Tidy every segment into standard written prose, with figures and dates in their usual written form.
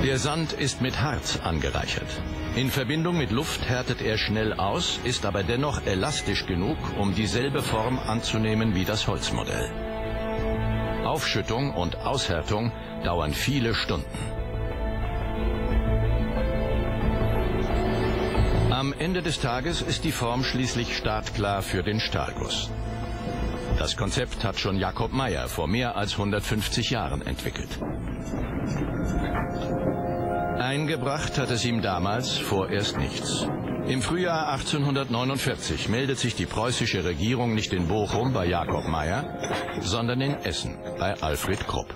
Der Sand ist mit Harz angereichert. In Verbindung mit Luft härtet er schnell aus, ist aber dennoch elastisch genug, um dieselbe Form anzunehmen wie das Holzmodell. Aufschüttung und Aushärtung dauern viele Stunden. Am Ende des Tages ist die Form schließlich startklar für den Stahlguss. Das Konzept hat schon Jakob Meyer vor mehr als 150 Jahren entwickelt. Eingebracht hat es ihm damals vorerst nichts. Im Frühjahr 1849 meldet sich die preußische Regierung nicht in Bochum bei Jakob Meyer, sondern in Essen bei Alfred Krupp.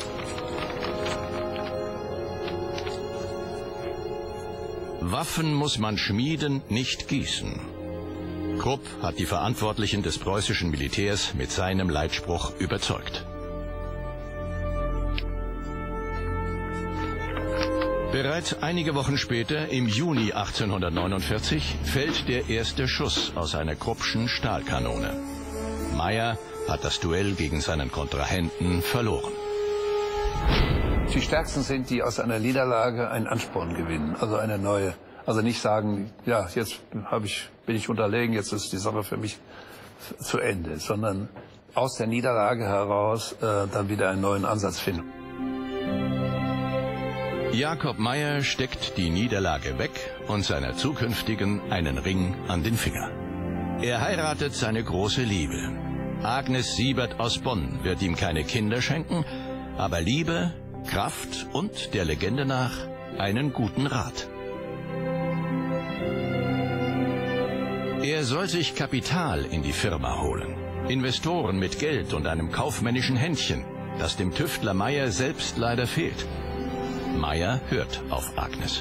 Waffen muss man schmieden, nicht gießen. Krupp hat die Verantwortlichen des preußischen Militärs mit seinem Leitspruch überzeugt. Bereits einige Wochen später, im Juni 1849, fällt der erste Schuss aus einer Kruppschen Stahlkanone. Meyer hat das Duell gegen seinen Kontrahenten verloren. Die Stärksten sind, die aus einer Niederlage einen Ansporn gewinnen, also eine neue. Also nicht sagen, ja, jetzt bin ich unterlegen, jetzt ist die Sache für mich zu Ende, sondern aus der Niederlage heraus dann wieder einen neuen Ansatz finden. Jakob Meyer steckt die Niederlage weg und seiner zukünftigen einen Ring an den Finger. Er heiratet seine große Liebe. Agnes Siebert aus Bonn wird ihm keine Kinder schenken, aber Liebe, Kraft und der Legende nach einen guten Rat. Er soll sich Kapital in die Firma holen. Investoren mit Geld und einem kaufmännischen Händchen, das dem Tüftler Meyer selbst leider fehlt. Meyer hört auf Agnes.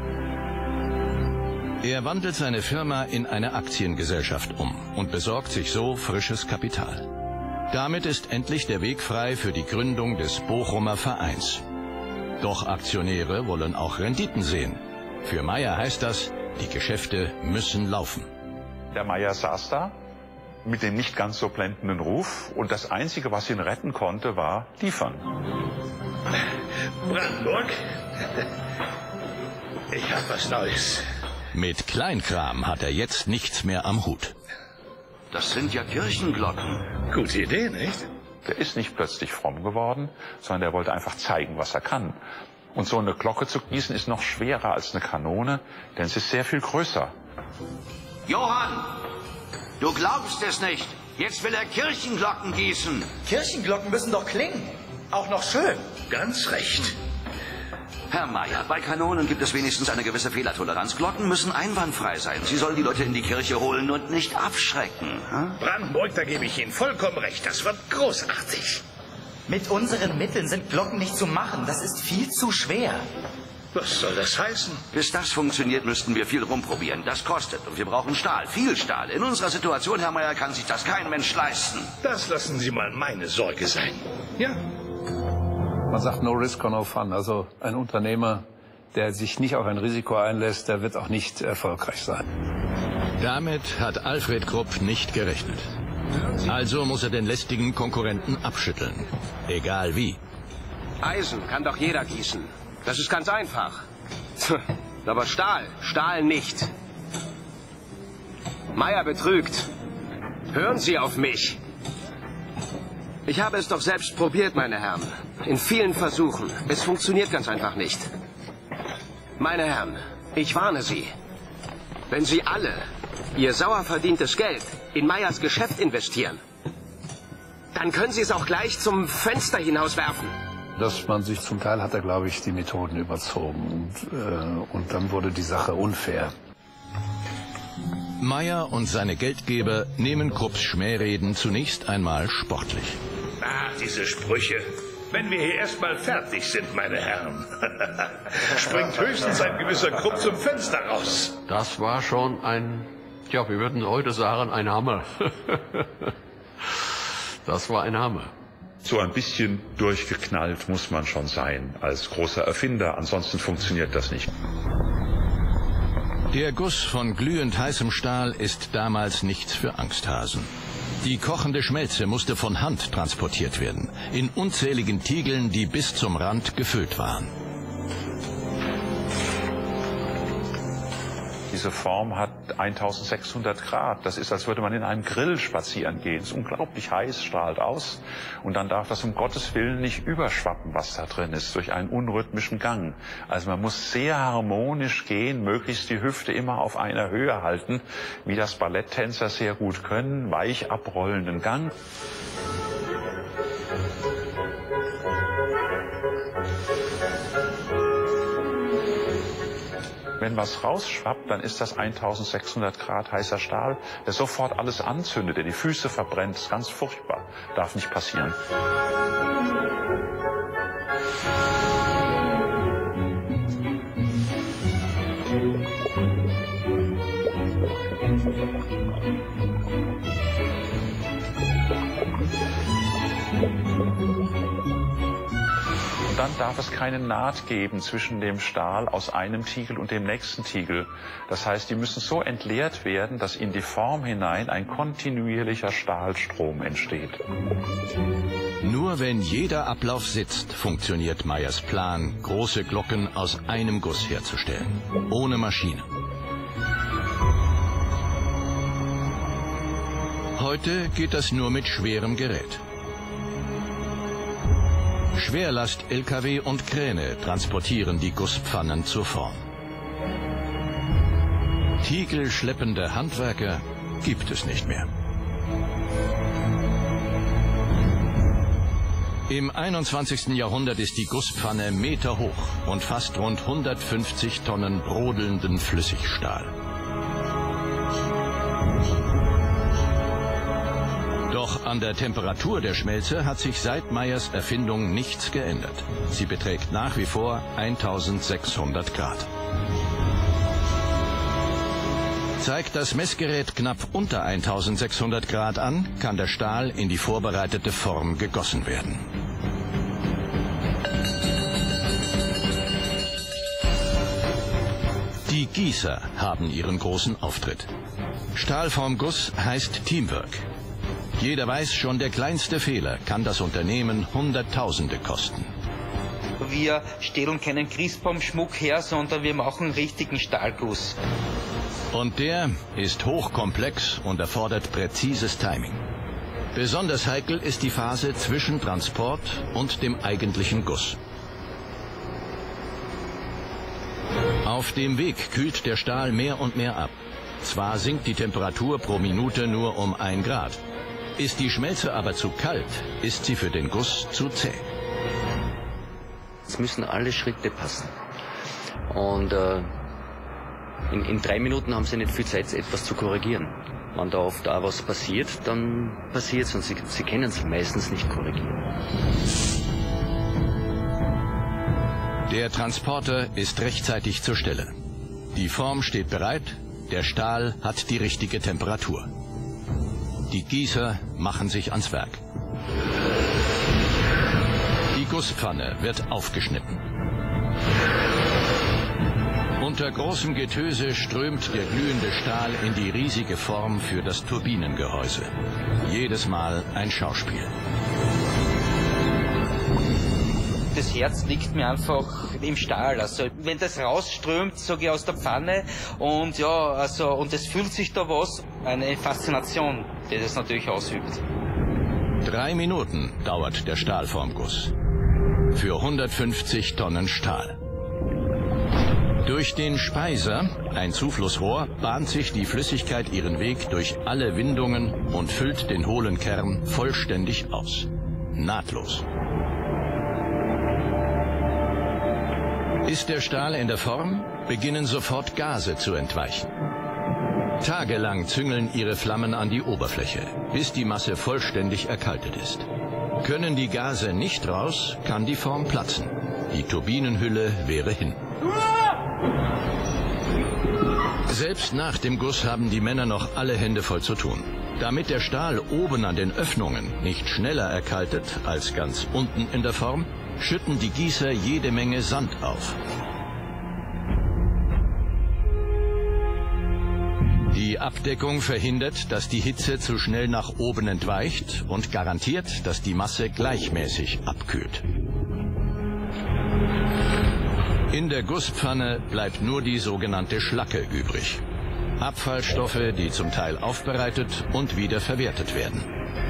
Er wandelt seine Firma in eine Aktiengesellschaft um und besorgt sich so frisches Kapital. Damit ist endlich der Weg frei für die Gründung des Bochumer Vereins. Doch Aktionäre wollen auch Renditen sehen. Für Meyer heißt das, die Geschäfte müssen laufen. Der Meyer saß da mit dem nicht ganz so blendenden Ruf und das Einzige, was ihn retten konnte, war liefern. Brandenburg, ich hab was Neues. Mit Kleinkram hat er jetzt nichts mehr am Hut. Das sind ja Kirchenglocken. Gute Idee, nicht? Der ist nicht plötzlich fromm geworden, sondern der wollte einfach zeigen, was er kann. Und so eine Glocke zu gießen ist noch schwerer als eine Kanone, denn es ist sehr viel größer. Johann, du glaubst es nicht. Jetzt will er Kirchenglocken gießen. Kirchenglocken müssen doch klingen. Auch noch schön. Ganz recht. Herr Meyer, bei Kanonen gibt es wenigstens eine gewisse Fehlertoleranz. Glocken müssen einwandfrei sein. Sie sollen die Leute in die Kirche holen und nicht abschrecken. Hm? Brandenburg, da gebe ich Ihnen vollkommen recht. Das wird großartig. Mit unseren Mitteln sind Glocken nicht zu machen. Das ist viel zu schwer. Was soll das heißen? Bis das funktioniert, müssten wir viel rumprobieren. Das kostet und wir brauchen Stahl, viel Stahl. In unserer Situation, Herr Meyer, kann sich das kein Mensch leisten. Das lassen Sie mal meine Sorge sein. Ja? Man sagt no risk or no fun. Also ein Unternehmer, der sich nicht auf ein Risiko einlässt, der wird auch nicht erfolgreich sein. Damit hat Alfred Krupp nicht gerechnet. Also muss er den lästigen Konkurrenten abschütteln. Egal wie. Eisen kann doch jeder gießen. Das ist ganz einfach. Aber Stahl nicht. Meyer betrügt. Hören Sie auf mich. Ich habe es doch selbst probiert, meine Herren. In vielen Versuchen. Es funktioniert ganz einfach nicht. Meine Herren, ich warne Sie. Wenn Sie alle Ihr sauer verdientes Geld in Meyers Geschäft investieren, dann können Sie es auch gleich zum Fenster hinauswerfen. Dass man sich zum Teil hat er, glaube ich, die Methoden überzogen. Und dann wurde die Sache unfair. Meyer und seine Geldgeber nehmen Krupps Schmähreden zunächst einmal sportlich. Ach, diese Sprüche. Wenn wir hier erstmal fertig sind, meine Herren, springt höchstens ein gewisser Krupp zum Fenster raus. Das war schon ein, ja, wir würden heute sagen, ein Hammer. Das war ein Hammer. So ein bisschen durchgeknallt muss man schon sein als großer Erfinder, ansonsten funktioniert das nicht. Der Guss von glühend heißem Stahl ist damals nichts für Angsthasen. Die kochende Schmelze musste von Hand transportiert werden, in unzähligen Tiegeln, die bis zum Rand gefüllt waren. Diese Form hat 1600 Grad. Das ist, als würde man in einem Grill spazieren gehen. Es ist unglaublich heiß, strahlt aus. Und dann darf das um Gottes Willen nicht überschwappen, was da drin ist, durch einen unrhythmischen Gang. Also man muss sehr harmonisch gehen, möglichst die Hüfte immer auf einer Höhe halten, wie das Balletttänzer sehr gut können, weich abrollenden Gang. Wenn was rausschwappt, dann ist das 1600 Grad heißer Stahl, der sofort alles anzündet, der die Füße verbrennt. Das ist ganz furchtbar. Darf nicht passieren. Und dann darf es keine Naht geben zwischen dem Stahl aus einem Tiegel und dem nächsten Tiegel. Das heißt, die müssen so entleert werden, dass in die Form hinein ein kontinuierlicher Stahlstrom entsteht. Nur wenn jeder Ablauf sitzt, funktioniert Meyers Plan, große Glocken aus einem Guss herzustellen, ohne Maschine. Heute geht das nur mit schwerem Gerät. Schwerlast-Lkw und Kräne transportieren die Gusspfannen zur Form. Tiegel schleppende Handwerker gibt es nicht mehr. Im 21. Jahrhundert ist die Gusspfanne meterhoch und fasst rund 150 Tonnen brodelnden Flüssigstahl. Doch an der Temperatur der Schmelze hat sich seit Meyers Erfindung nichts geändert. Sie beträgt nach wie vor 1600 Grad. Zeigt das Messgerät knapp unter 1600 Grad an, kann der Stahl in die vorbereitete Form gegossen werden. Die Gießer haben ihren großen Auftritt. Stahlformguss heißt Teamwork. Jeder weiß schon, der kleinste Fehler kann das Unternehmen Hunderttausende kosten. Wir stellen keinen Christbaumschmuck her, sondern wir machen richtigen Stahlguss. Und der ist hochkomplex und erfordert präzises Timing. Besonders heikel ist die Phase zwischen Transport und dem eigentlichen Guss. Auf dem Weg kühlt der Stahl mehr und mehr ab. Zwar sinkt die Temperatur pro Minute nur um 1 Grad. Ist die Schmelze aber zu kalt, ist sie für den Guss zu zäh. Es müssen alle Schritte passen. Und in 3 Minuten haben Sie nicht viel Zeit, etwas zu korrigieren. Wenn da oft auch was passiert, dann passiert es und Sie können es meistens nicht korrigieren. Der Transporter ist rechtzeitig zur Stelle. Die Form steht bereit, der Stahl hat die richtige Temperatur. Die Gießer machen sich ans Werk. Die Gusspfanne wird aufgeschnitten. Unter großem Getöse strömt der glühende Stahl in die riesige Form für das Turbinengehäuse. Jedes Mal ein Schauspiel. Das Herz liegt mir einfach im Stahl. Also wenn das rausströmt, sage ich, aus der Pfanne und ja, also und es fühlt sich da was, eine Faszination, die das natürlich ausübt. 3 Minuten dauert der Stahlformguss. Für 150 Tonnen Stahl. Durch den Speiser, ein Zuflussrohr, bahnt sich die Flüssigkeit ihren Weg durch alle Windungen und füllt den hohlen Kern vollständig aus. Nahtlos. Ist der Stahl in der Form, beginnen sofort Gase zu entweichen. Tagelang züngeln ihre Flammen an die Oberfläche, bis die Masse vollständig erkaltet ist. Können die Gase nicht raus, kann die Form platzen. Die Turbinenhülle wäre hin. Selbst nach dem Guss haben die Männer noch alle Hände voll zu tun. Damit der Stahl oben an den Öffnungen nicht schneller erkaltet als ganz unten in der Form, schütten die Gießer jede Menge Sand auf. Die Abdeckung verhindert, dass die Hitze zu schnell nach oben entweicht und garantiert, dass die Masse gleichmäßig abkühlt. In der Gusspfanne bleibt nur die sogenannte Schlacke übrig. Abfallstoffe, die zum Teil aufbereitet und wieder verwertet werden.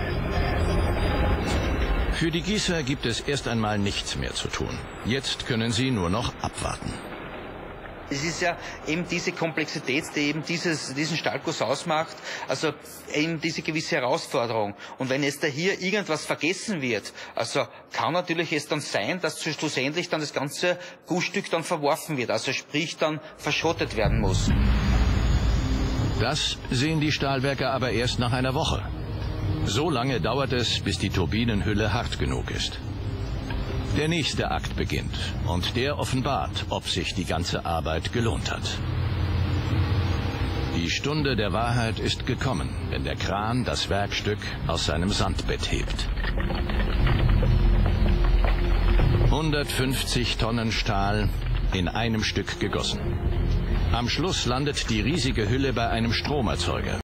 Für die Gießer gibt es erst einmal nichts mehr zu tun. Jetzt können sie nur noch abwarten. Es ist ja eben diese Komplexität, die eben diesen Stahlguss ausmacht, also eben diese gewisse Herausforderung. Und wenn jetzt da hier irgendwas vergessen wird, also kann natürlich es dann sein, dass schlussendlich dann das ganze Gussstück dann verworfen wird, also sprich dann verschrottet werden muss. Das sehen die Stahlwerker aber erst nach einer Woche. So lange dauert es, bis die Turbinenhülle hart genug ist. Der nächste Akt beginnt und der offenbart, ob sich die ganze Arbeit gelohnt hat. Die Stunde der Wahrheit ist gekommen, wenn der Kran das Werkstück aus seinem Sandbett hebt. 150 Tonnen Stahl in einem Stück gegossen. Am Schluss landet die riesige Hülle bei einem Stromerzeuger.